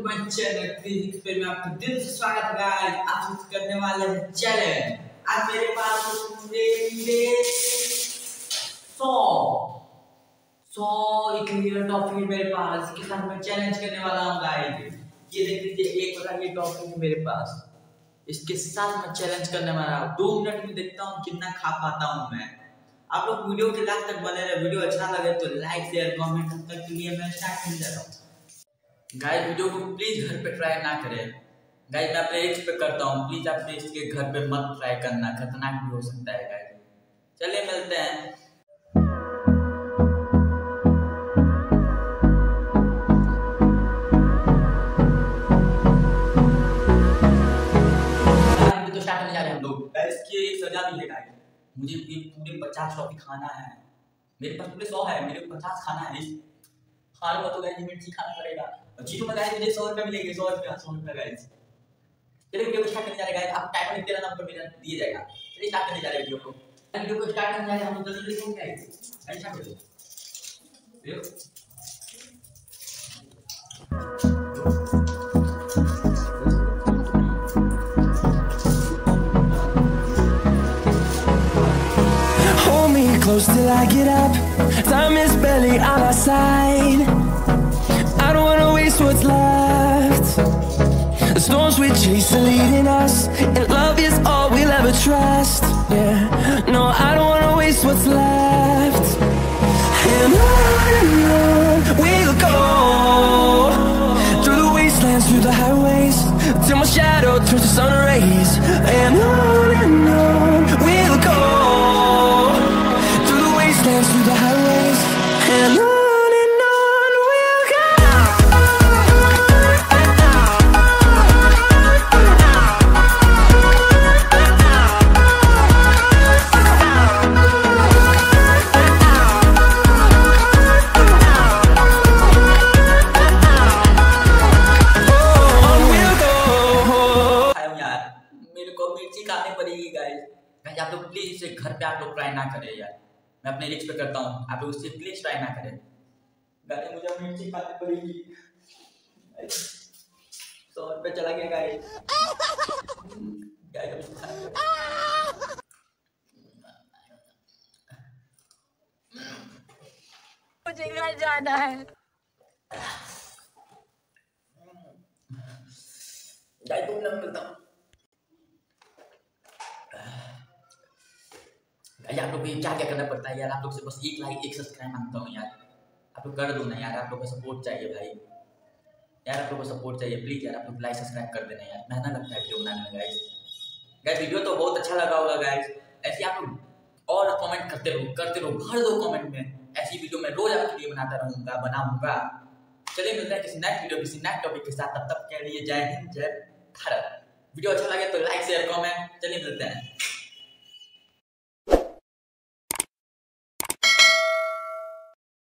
My channel physics पे मैं आपका दिल से स्वागत है गाइस। आज करने वाले हैं चैलेंज। आज मेरे पास पूरे 100 इक्लियर टॉफी मेरे पास, इसके साथ मैं चैलेंज करने वाला हूं गाइस। ये देख लीजिए, एक बड़ा ये टॉफी है मेरे पास, इसके साथ मैं चैलेंज करने वाला हूं। 2 मिनट में देखता हूं कितना खा पाता हूं मैं। आप लोग वीडियो के लास्ट तक बने रहे। वीडियो अच्छा लगे तो लाइक शेयर कमेंट तक के लिए मैं स्टार्ट कर दे रहा हूं गाइस। वीडियो को प्लीज घर पे ट्राई ना करें गाइस, मैं अपने एज पे करता हूँ, प्लीज आप इसके घर पे मत ट्राई करना, खतरनाक भी हो सकता है गाइस। चलिए मिलते हैं। तो स्टार्ट करने जा रहे हैं हम लोग गाइस। की सजा भी है गाइस, मुझे ये पूरे 50 टॉफी खाना है। मेरे पास पूरे 100 है, मेरे को 50 खाना है। खाने को तो गाइस मिर्ची खाना पड़ेगा। जीतो में गाइस मुझे 100 रुपए मिलेंगे, 100 रुपए गाइस। चलिए वीडियो को स्टार्ट करने जा रहे हैं गाइस। आप टाइम लिख देना, नंबर मेरा दिया जाएगा। चलिए स्टार्ट करने जा रहे हैं वीडियो को। वीडियो को स्टार्ट करने जा रहे हैं हम, जल्दी लिखेंगे गाइस। स्टार्ट कर दो। Hold me close till I get up. Time is barely on our side. I don't wanna waste what's left. The storms we chase are leading us, and love is all we'll ever trust. Yeah, no, I don't wanna waste what's left. And on we'll go, through the wastelands, through the highways, till my shadow turns to sun rays. And on we'll go, through the wastelands, through the highways, and on we'll go. खाने पड़ेगी guys. Guys आप लोग please इसे घर पे आप लोग try ना करें यार, मैं अपने रिच पे करता हूँ, आप लोग इसे प्लीज ट्राई ना करें गाइस। मुझे मिर्ची खानी पड़ेगी। 100 रुपए चला गया गाइस। मुझे घर जाना है गाइस। 2 मिनट मिलता हूँ गाइस। आप लोग को क्या क्या करना पड़ता है यार, आप लोग से बस 1 लाइक 1 सब्सक्राइब मांगता हूँ यार। आप लोग कर दो ना यार, आप लोग का सपोर्ट चाहिए भाई यार, आप लोग को सपोर्ट चाहिए प्लीज यार। आप लोग लाइक सब्सक्राइब कर देना यार, मेहनत लगता है वीडियो बनाने में गाइस। गाइस वीडियो तो बहुत अच्छा लगा होगा गाइस, ऐसे आप लोग और कमेंट करते रहो, भर दो कमेंट में। ऐसी वीडियो मैं रोज आपके लिए बनाऊंगा। चलिए मिलते हैं किसी नेक्स्ट वीडियो, किसी नेक्स्ट टॉपिक के साथ। तब तक के लिए जय हिंद, जय भारत। वीडियो अच्छा लगे तो लाइक शेयर